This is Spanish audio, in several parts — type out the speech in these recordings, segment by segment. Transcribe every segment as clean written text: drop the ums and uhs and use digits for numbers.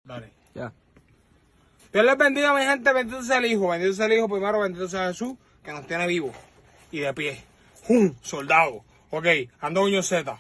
Dale. Ya. Dios les bendiga, mi gente. Bendito sea el Hijo. Bendito sea el Hijo primero. Bendito sea Jesús, que nos tiene vivos y de pie. Soldado. Ok, ando Uño Z.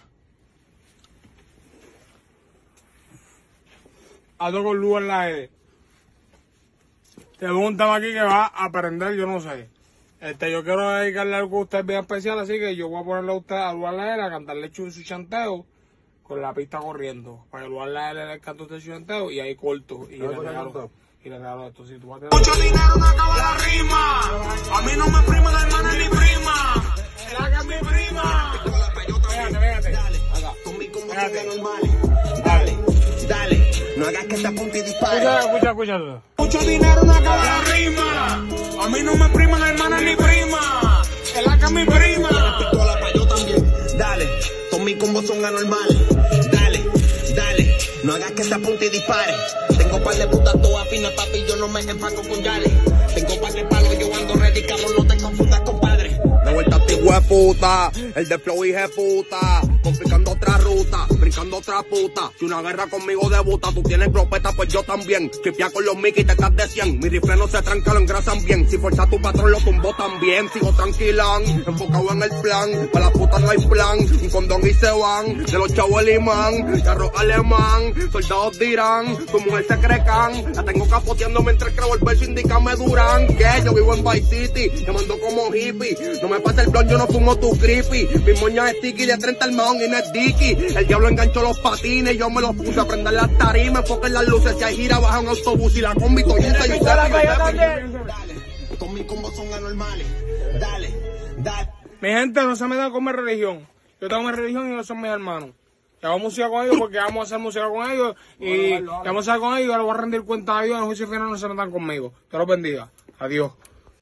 Ando con luz en la E. Tengo un tema aquí que va a aprender, yo no sé. Yo quiero dedicarle algo a usted bien especial, así que yo voy a ponerle a usted a Luan la L a cantarle su chanteo con la pista corriendo. Para que Luan la L le cante usted su chanteo y ahí corto. Y le regalo esto. Si tú vas a tener... Mucho dinero no acaba la rima. A mí no me prima la hermana ni prima. ¡La que es mi prima! Véate. Dale. No hagas que te apunte y dispare. Escucha. Mucho dinero no acaba la rima. A mí no me prima la hermana ni prima. Es la que es mi prima. La pistola pa' yo también. Dale. Todos mis combos son anormales. Dale. No hagas que te apunte y dispare. Tengo par de putas todas finas, papi, yo no me empaco con Yale. Tengo par de palos, yo ando ready, cabrón, no te confundas, compadre. De vuelta a ti, hueputa, el de flow hije puta, complicando otra ruta, brincando otra puta. Si una guerra conmigo debuta, tú tienes glopeta, pues yo también. Chipia con los Mickey, te estás de 100. Mi rifle no se tranca, lo engrasan bien. Si fuerza tu patrón, lo tumbó también. Sigo tranquilán, enfocado en el plan. Para las putas no hay plan, un condón y se van. De los chavos el imán, carro alemán. Soldados dirán, tu mujer se crecan. La tengo capoteando mientras creo el verso indica me duran. Que yo vivo en Vice City, me mando como hippie. No me pasa el blon, yo no fumo tu creepy. Mi moña es sticky de 30 el maón y no es dicky. El diablo enganchó los patines, yo me los puse a prender las tarimas, enfoquen las luces. Si hay gira, baja un autobús y la combi toyusa. Yo Dale. Todos mis combos son anormales. Dale. Mi gente, no se metan con mi religión. Yo tengo mi religión y ellos son mis hermanos. Y hago música con ellos porque vamos a hacer música con ellos. Y vamos a hacer con ellos y ahora voy a rendir cuenta a Dios. En el juicio final no se metan conmigo. Dios los bendiga. Adiós.